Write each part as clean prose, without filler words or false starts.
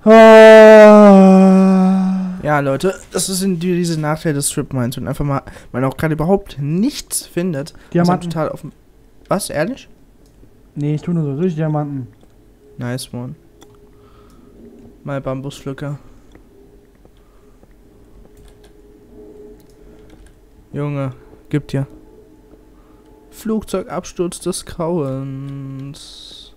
Ja, Leute, das sind diese Nachteile des Strip Mines und einfach mal, man auch gerade überhaupt nichts findet. Diamanten. Total auf dem. Was, ehrlich? Nee, ich tue nur so durch Diamanten. Nice one. Mal Bambuspflücker. Junge, gibt ja. Flugzeugabsturz des Grauens.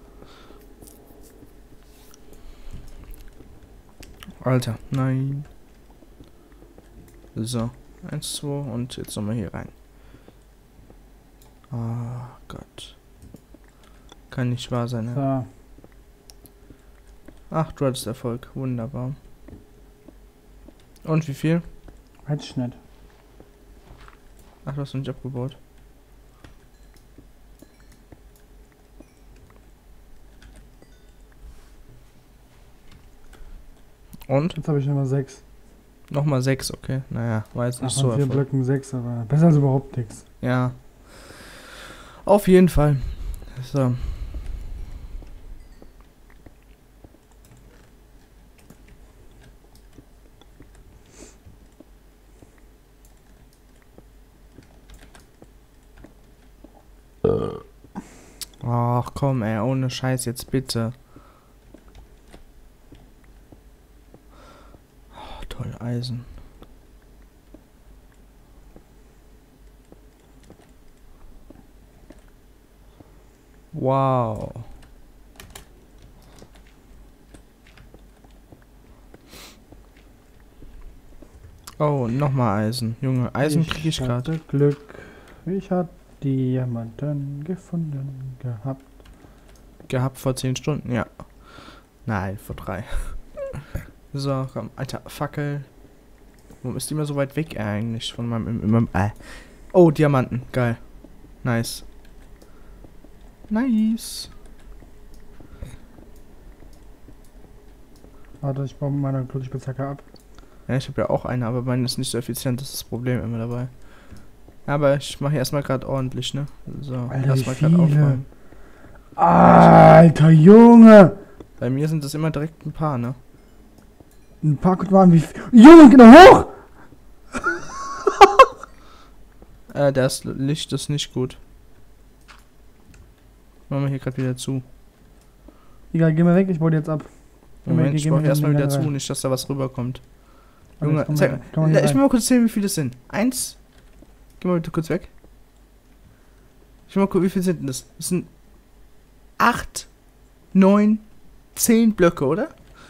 Alter, nein. So, 1, 2 und jetzt nochmal hier rein. Oh Gott. Kann nicht wahr sein, ne? So. Ach, du hattest Erfolg. Wunderbar. Und wie viel? Weiß ich nicht. Ach, du hast noch nicht abgebaut. Und? Jetzt habe ich Nummer 6. Nochmal 6, okay. Naja, war jetzt nicht Ach, so von 4 Erfolg. Blöcken 6, aber besser als überhaupt nichts. Ja. Auf jeden Fall. So. Ach komm, ey, ohne Scheiß jetzt bitte. Oh, toll, Eisen. Wow. Oh, nochmal Eisen. Junge, Eisen kriege ich gerade. Glück. Ich hatte Diamanten gefunden gehabt. Gehabt vor 10 Stunden, ja. Nein, vor 3. So, komm, Alter, Fackel. Warum ist die immer so weit weg eigentlich von meinem Oh, Diamanten, geil. Nice. Nice. Warte, ich baue mit meiner Blutspitzhacke ab. Ja, ich habe ja auch eine, aber meine ist nicht so effizient, das ist das Problem immer dabei. Aber ich mache erstmal gerade ordentlich, ne? So, Alter, erstmal wie gerade viele? aufräumen. Alter Junge! Bei mir sind das immer direkt ein paar, ne? Ein paar guck mal an, wie viel. Junge, geh doch hoch! Das Licht ist nicht gut. Machen wir hier gerade wieder zu. Egal, geh mal weg, ich baue die jetzt ab. Moment, ich geh baue mal erstmal in den wieder Gang zu, rein. nicht, dass da was rüberkommt. Warte, Junge, komm zeig mal- mal. komm mal hier Ich rein. will mal kurz sehen, wie viele es sind. 1. Geh mal bitte kurz weg. Ich will mal gucken, wie viele sind denn das? Das sind 8, 9, 10 Blöcke, oder?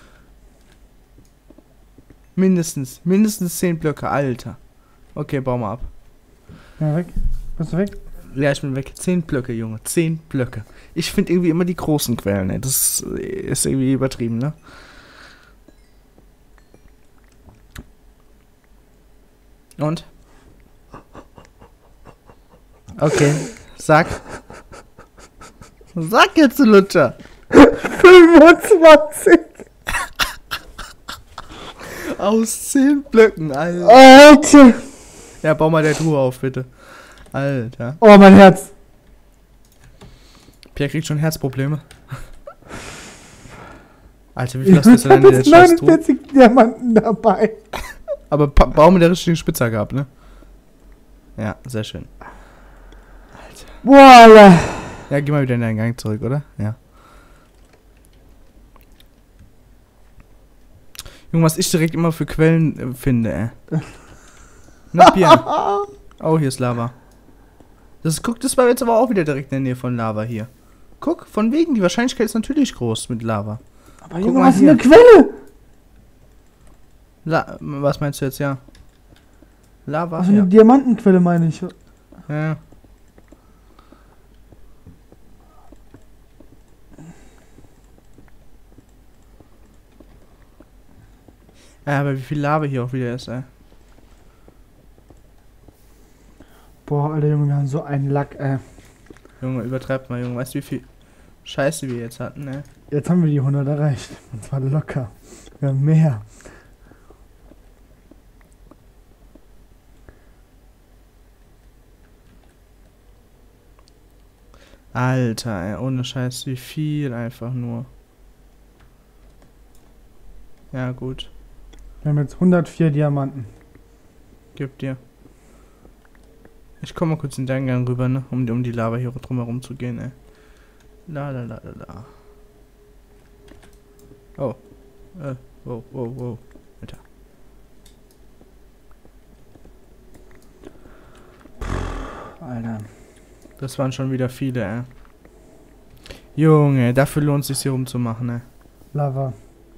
Mindestens 10 Blöcke, Alter. Okay, bau mal ab. Geh mal weg. Bist du weg? Ja, ich bin weg. 10 Blöcke, Junge. 10 Blöcke. Ich finde irgendwie immer die großen Quellen, ey. Das ist irgendwie übertrieben, ne? Und? Okay. Sag. Sag jetzt, du Lutscher. 25! Aus 10 Blöcken, Alter. Alter! Ja, bau mal der Truhe auf, bitte. Alter. Oh, mein Herz! Pierre kriegt schon Herzprobleme. Alter, wie viel hast du jetzt alleine in der Das Scheißtruhe? 49 Diamanten dabei. Aber bau mit der richtigen Spitzhacke ab, ne? Ja, sehr schön. Boah, Alter. Ja, geh mal wieder in deinen Gang zurück, oder? Ja. Junge, was ich direkt immer für Quellen finde, ey. Na, Bier. Oh, hier ist Lava. Guck, das war jetzt aber auch wieder direkt in der Nähe von Lava hier. Guck, von wegen, die Wahrscheinlichkeit ist natürlich groß mit Lava. Aber Guck Junge, mal was ist hier. eine Quelle? Was meinst du jetzt, ja? Lava? Was für eine Ja. Diamantenquelle meine ich. Ja. Ja, aber wie viel Lava hier auch wieder ist, ey. Boah, Alter Junge, wir haben so einen Lack, ey. Junge, übertreibt mal, Junge. Weißt du, wie viel Scheiße wir jetzt hatten, ey? Jetzt haben wir die 100 erreicht. Und zwar locker. Wir haben mehr. Alter, ey, ohne Scheiß, wie viel einfach nur. Ja, gut. Wir haben jetzt 104 Diamanten. Gib dir. Ich komme mal kurz in deinen Gang rüber, ne? Um die Lava hier drumherum zu gehen, ey. La la la la la. Oh. Wow, wow, wow. Alter. Alter. Das waren schon wieder viele, ey. Junge, dafür lohnt es sich hier rumzumachen, ey. Lava.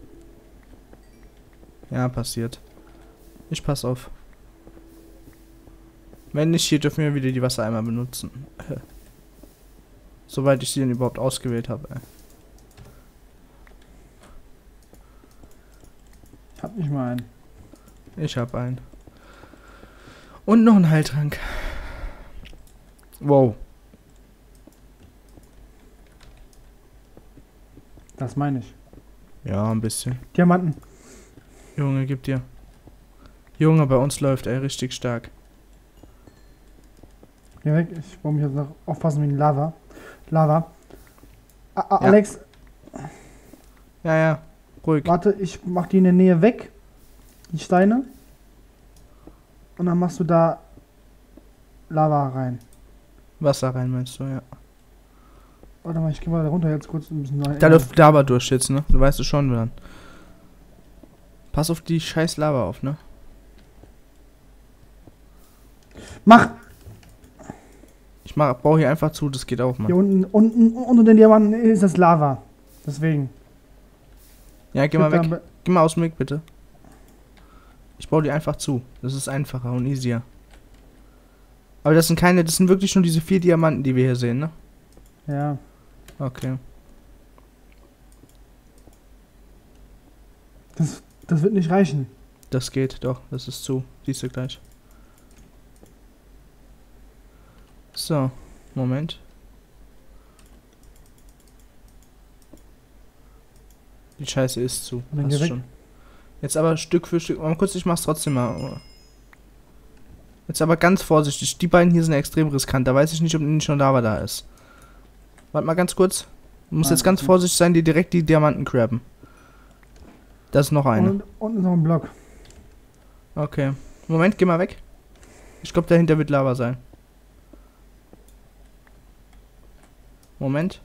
Ja, passiert. Ich pass auf. Wenn nicht, hier dürfen wir wieder die Wassereimer benutzen. Soweit ich sie denn überhaupt ausgewählt habe, ey. Ich hab nicht mal einen. Ich hab einen. Und noch einen Heiltrank. Wow. Das meine ich. Ja, ein bisschen. Diamanten. Junge, gib dir. Junge, bei uns läuft er richtig stark. Geh weg. Ich brauche mich jetzt noch aufpassen wegen Lava. Lava. Ja. Alex, Ja, ja. Ruhig. warte, ich mach die in der Nähe weg. Die Steine. Und dann machst du da Lava rein. Wasser rein, meinst du, ja. Warte mal, ich geh mal da runter jetzt kurz ein bisschen rein. Da läuft Lava durch jetzt, ne? Du weißt es schon, dann. Pass auf die scheiß Lava auf, ne? Mach! Baue hier einfach zu, das geht auch, Mann. Hier unten unter den Diamanten ist das Lava. Deswegen. Ja, geh mal Bitte, weg. Geh mal aus dem Weg, bitte. Ich baue die einfach zu. Das ist einfacher und easier. Aber das sind wirklich nur diese 4 Diamanten, die wir hier sehen, ne? Ja. Okay. Das wird nicht reichen. Das geht, doch. Das ist zu. Siehst du gleich. So. Moment. Die Scheiße ist zu. Dann Passt geh weg. schon. Jetzt aber Stück für Stück. Mal kurz, ich mach's trotzdem mal. Jetzt aber ganz vorsichtig. Die beiden hier sind extrem riskant. Da weiß ich nicht, ob nicht schon Lava da ist. Warte mal ganz kurz. Du musst Nein, jetzt ganz okay. vorsichtig sein, die direkt die Diamanten grabben. Da ist noch eine. Und unten ist noch ein Block. Okay. Moment, geh mal weg. Ich glaube, dahinter wird Lava sein. Moment.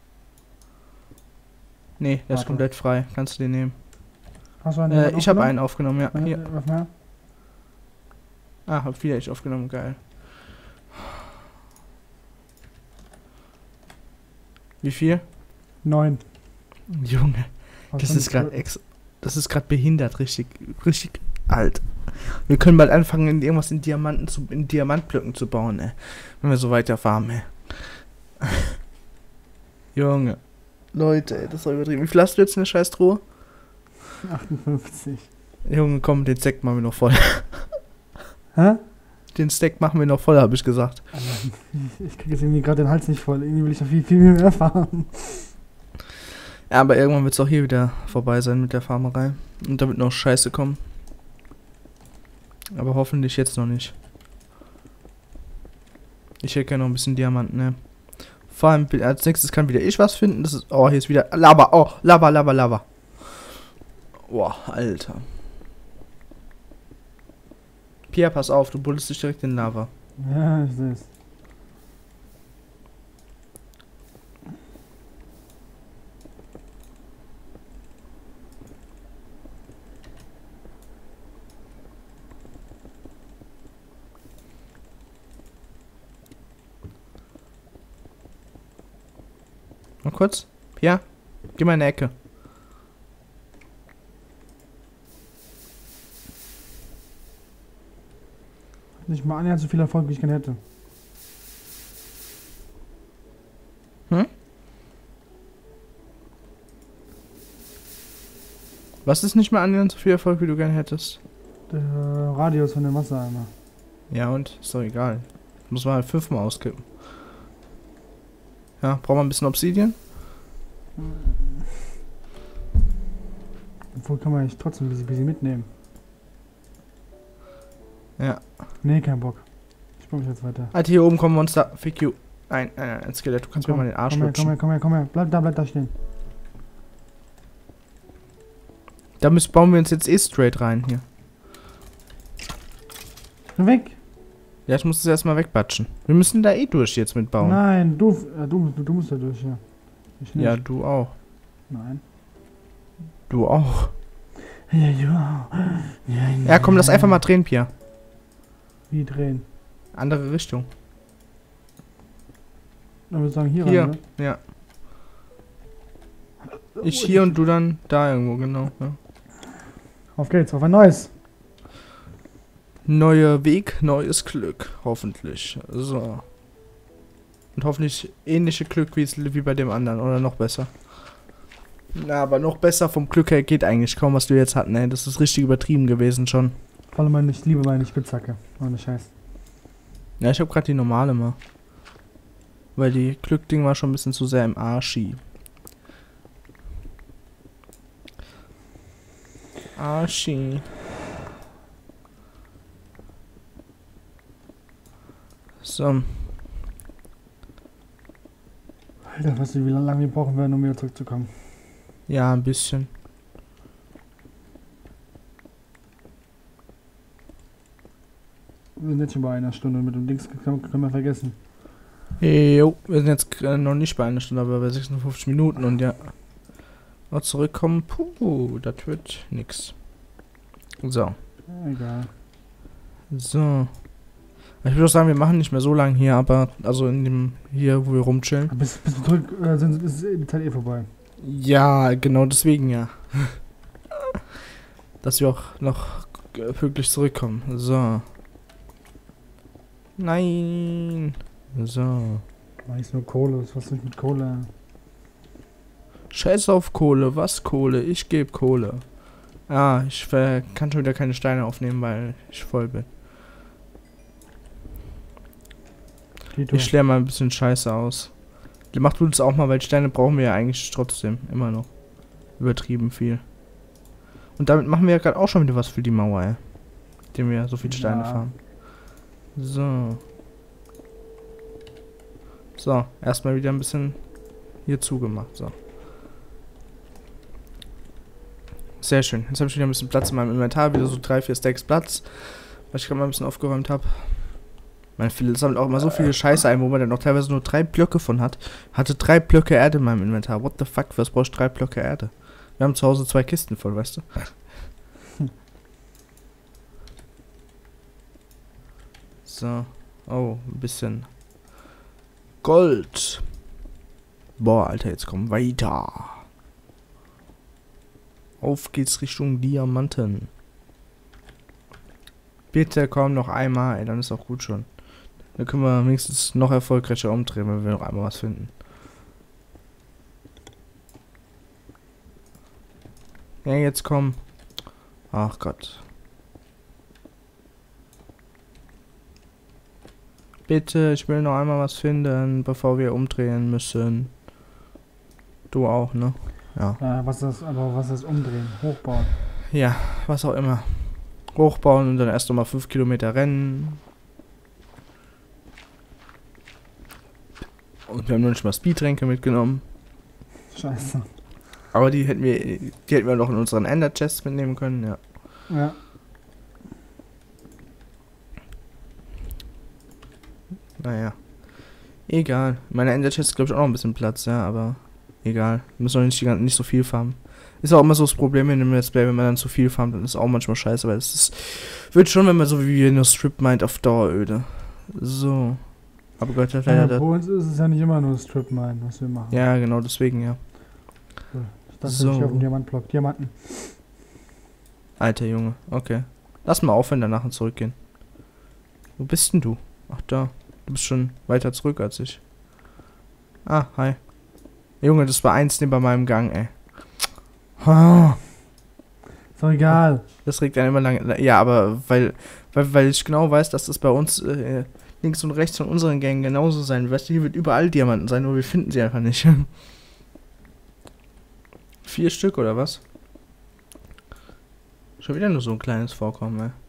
Nee, der ist Warte. komplett frei. Kannst du den nehmen. Hast du einen Ich habe einen aufgenommen, ja. Hier. Hier. Was mehr? Ah, hab wieder ich aufgenommen. Geil. Wie viel? 9. Junge, Was das schon ist gerade cool. das ist gerade behindert, richtig alt. Wir können bald anfangen, in Diamantblöcken zu bauen, ey. Wenn wir so weiter farmen, ey. Junge. Leute, ey, das ist doch übertrieben. Wie viel hast du jetzt in der Scheißtruhe? 58. Junge, komm, den Stack machen wir noch voll. Hä? Den Stack machen wir noch voll, habe ich gesagt. Ich krieg jetzt irgendwie gerade den Hals nicht voll. Irgendwie will ich noch viel mehr fahren. Ja, aber irgendwann wird es auch hier wieder vorbei sein mit der Farmerei. Und da wird noch Scheiße kommen. Aber hoffentlich jetzt noch nicht. Ich hätte gerne noch ein bisschen Diamanten, ne? Vor allem als nächstes kann wieder ich was finden. Das ist. Oh, hier ist wieder Lava. Oh, Lava, Lava, Lava. Boah, Alter. Pia, pass auf, du buddelst dich direkt in Lava. Ja, ich seh's. Mal kurz. Pia, geh mal in die Ecke. Nicht mal annähernd so viel Erfolg, wie ich gerne hätte. Was ist nicht mehr annähernd so viel Erfolg, wie du gerne hättest? Der Radius von dem Wassereimer. Ja und? Ist doch egal. Muss man halt 5-mal auskippen. Ja, braucht man ein bisschen Obsidian? Obwohl kann man eigentlich trotzdem ein bisschen mitnehmen. Ja. Nee, kein Bock. Ich brauche mich jetzt weiter. Alter, hier oben kommen Monster. Fick you. Ein Skelett. Du kannst mir mal den Arsch komm her, lutschen. komm her. Bleib da stehen. bauen wir uns jetzt eh straight rein hier. Weg. Ja, ich muss es erstmal wegbatschen. Wir müssen da eh durch jetzt mit bauen. Nein, du musst da durch, ja. Ich nicht. Ja, du auch. Nein. Du auch. Ja, ja. Ja, komm, lass einfach mal drehen, Pia. Wie drehen? Andere Richtung. Ich würde sagen, hier Hier, rein, ne? ja. Ich hier und du dann da irgendwo, genau. Ja. Auf geht's, auf ein neues. Neuer Weg, neues Glück, hoffentlich. So. Und hoffentlich ähnliche Glück wie bei dem anderen, oder noch besser. Na, aber noch besser vom Glück her geht eigentlich kaum, was du jetzt hatten, ey. Das ist richtig übertrieben gewesen schon. Vor allem, ich liebe meine Spitzhacke. Ohne Scheiß. Ja, ich habe gerade die normale mal. Weil die Glückding war schon ein bisschen zu sehr im Arschi. Arschi. So. Alter, weißt du, wie lange wir brauchen werden, um wieder zurückzukommen? Ja, ein bisschen. Wir sind jetzt schon bei einer Stunde mit dem Dings, können wir vergessen. Jo, wir sind jetzt noch nicht bei einer Stunde, aber bei 56 Minuten und ja. Noch zurückkommen, puh, das wird nix. So. Egal. So. Ich würde auch sagen, wir machen nicht mehr so lange hier, aber, also in dem, hier, wo wir rumchillen. Bis wir zurück sind, ist die Zeit eh vorbei. Ja, genau deswegen ja. Dass wir auch noch pünktlich zurückkommen. So. Nein. So. Weiß nur Kohle, was ist mit Kohle? Scheiß auf Kohle, was Kohle? Ich gebe Kohle. Ah, ich kann schon wieder keine Steine aufnehmen, weil ich voll bin. Ich leer mal ein bisschen Scheiße aus. Mach du das auch mal, weil Steine brauchen wir ja eigentlich trotzdem. Immer noch. Übertrieben viel. Und damit machen wir ja gerade auch schon wieder was für die Mauer, ey. Indem wir so viel Steine fahren. So. So, erstmal wieder ein bisschen hier zugemacht. So. Sehr schön. Jetzt habe ich wieder ein bisschen Platz in meinem Inventar. Wieder so 3-4 Stacks Platz. Weil ich gerade mal ein bisschen aufgeräumt habe. Mein Philipp sammelt auch immer so viele Scheiße ein, wo man dann noch teilweise nur 3 Blöcke von hat. Hatte 3 Blöcke Erde in meinem Inventar. What the fuck, was brauchst du 3 Blöcke Erde? Wir haben zu Hause 2 Kisten voll, weißt du? So. Oh, ein bisschen Gold. Boah, Alter, jetzt kommen weiter. Auf geht's Richtung Diamanten. Bitte komm noch einmal, ey, dann ist auch gut schon. Dann können wir wenigstens noch erfolgreicher umdrehen, wenn wir noch einmal was finden. Ja, jetzt komm. Ach Gott. Bitte, ich will noch einmal was finden, bevor wir umdrehen müssen. Du auch, ne? Ja. Was ist umdrehen? Hochbauen. Ja, was auch immer. Hochbauen und dann erst nochmal 5 Kilometer rennen. Und wir haben noch nicht mal Speedtränke mitgenommen. Scheiße. Aber die hätten wir noch in unseren Ender-Chests mitnehmen können, ja. Ja. Naja. Egal. Meine Ender-Chest ist, glaube ich, auch noch ein bisschen Platz, ja, aber egal. Wir müssen auch nicht so viel farmen. Ist auch immer so das Problem in dem Let's Play, wenn man dann zu viel farmt, dann ist auch manchmal scheiße, weil es wird schon, wenn man so wie wir nur Strip meint, auf Dauer öde. So. Aber Gott hat leider... Bei uns ist es ja nicht immer nur Strip Mine, was wir machen. Ja, genau, deswegen, ja. Ich dachte, So. ich auf den Diamantblock. Diamanten. Alter Junge, okay. Lass mal aufhören, danach und zurückgehen. Wo bist denn du? Ach, da. Du bist schon weiter zurück als ich. Ah, hi. Junge, das war eins neben meinem Gang, ey. Oh. Ist doch egal. Das regt einen immer lange... Ja, aber weil ich genau weiß, dass das bei uns links und rechts von unseren Gängen genauso sein wird. Weißt du, hier wird überall Diamanten sein, nur wir finden sie einfach nicht. 4 Stück, oder was? Schon wieder nur so ein kleines Vorkommen, ey.